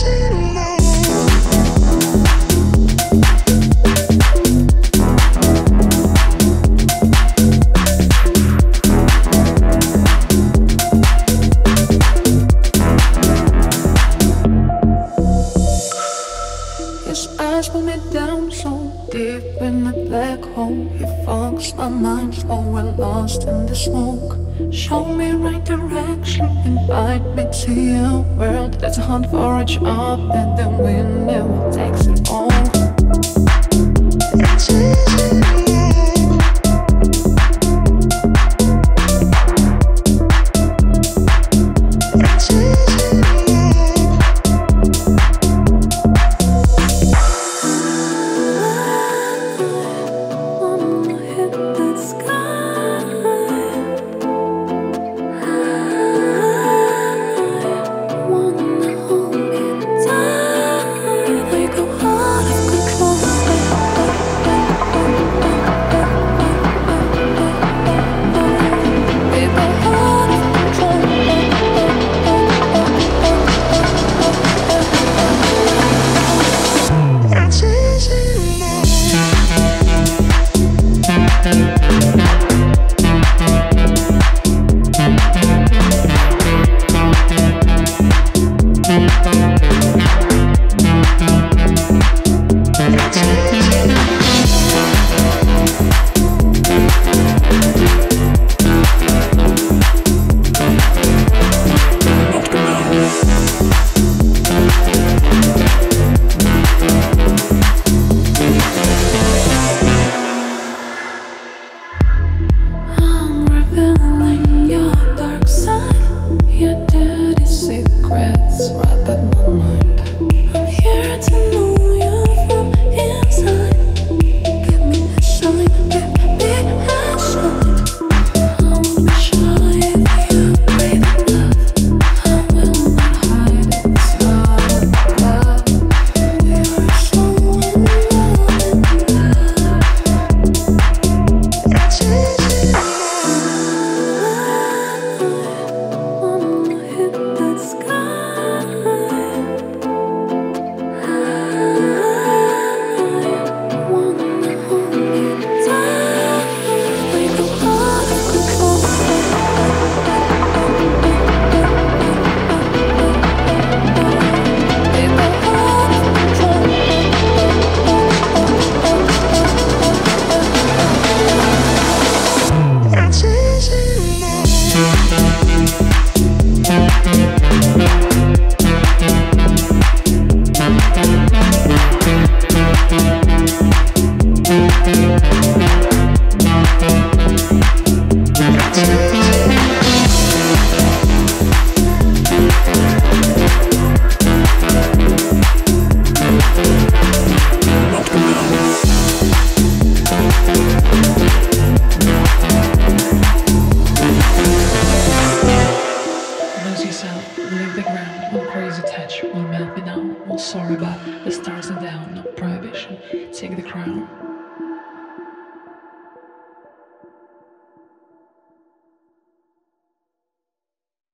My mind's oh, we're lost in the smoke. Show me right direction, invite me to your world. Let's hunt for a job and the wind never takes it all. It's easy. Sorry, but the stars are down, no prohibition. Take the crown.